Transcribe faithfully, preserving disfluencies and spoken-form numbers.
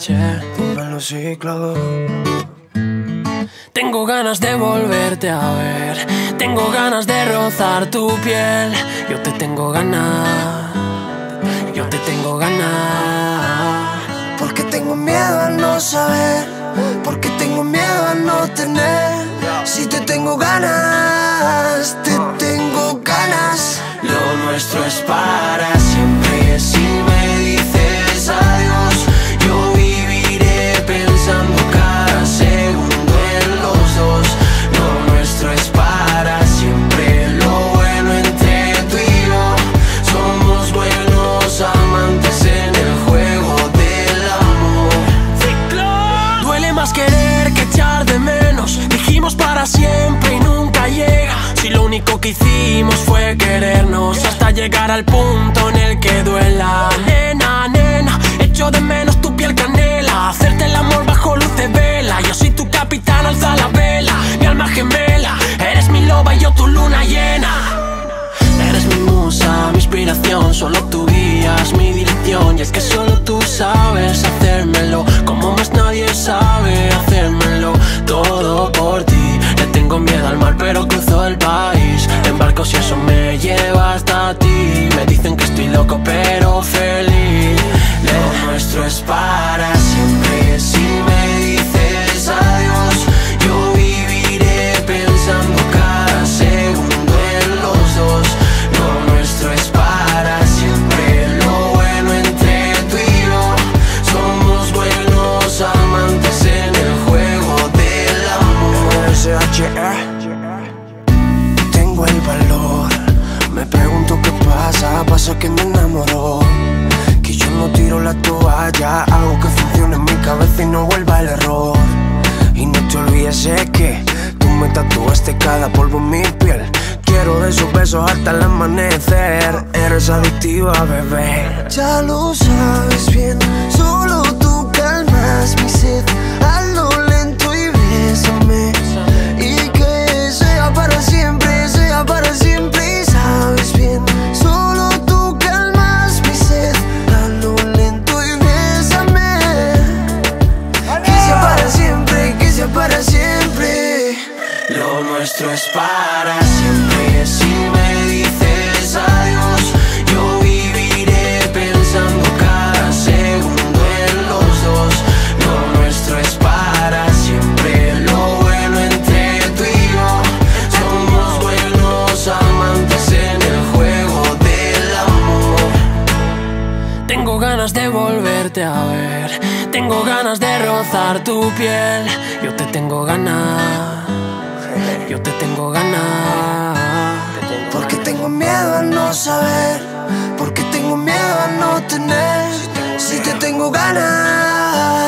H, dímelo sí, claro. tengo ganas de volverte a ver, tengo ganas de rozar tu piel. Yo te tengo ganas, yo te tengo ganas. Porque tengo miedo a no saber, porque tengo miedo a no tener. Si te tengo ganas, te tengo ganas. Lo nuestro es para siempre. Si me dices adiós, yo viviré pensando cada segundo en los dos. Lo nuestro es para siempre. Lo bueno entre tú y yo, somos buenos amantes en el juego del amor. Ciclón. Duele más querer que echar de menos. Dijimos para siempre y nunca llega. Si lo único que hicimos fue querernos hasta llegar al punto en el que duela. Nena, nena, echo de menos tu piel canela, hacerte el amor bajo luz de vela. Yo soy tu capitán, alza la vela, mi alma gemela. Eres mi loba y yo tu luna llena. Eres mi musa, mi inspiración, solo tú guías mi dirección. Y es que solo tú sabes hacérmelo como más nadie sabe hacérmelo. Todo por ti. Le tengo miedo al mar pero cruzo el país en barcos y eso me lleva hasta ti. Me dicen que estoy loco pero feliz. Lo nuestro es para siempre. Si me dices adiós, yo viviré pensando cada segundo en los dos. Lo nuestro es para siempre. Lo bueno entre tú y yo, somos buenos amantes en el juego del amor. S H E, tengo el valor. Me pregunto qué pasa, pasa que me enamoró. Que yo no tiro la toalla, hago que funcione en mi cabeza y no vuelva el error. Y no te olvides es que tú me tatuaste cada polvo en mi piel. Quiero de esos besos hasta el amanecer. Eres adictiva, bebé. Ya lo sabes bien, solo tú calmas mi sed. Hazlo lento y bésame, y que sea para siempre, sea para siempre. Y sabes bien, solo tú calmas mi sed. Hazlo lento y bésame, que sea para siempre, que sea para siempre. Lo nuestro es para siempre. Si me dices adiós, yo viviré pensando cada segundo en los dos. Lo nuestro es para siempre. Lo bueno entre tú y yo, somos buenos amantes en el juego del amor. Tengo ganas de volverte a ver, tengo ganas de rozar tu piel. Yo te tengo ganas, yo te tengo ganas. Porque tengo miedo a no saber, porque tengo miedo a no tener. Si te tengo ganas.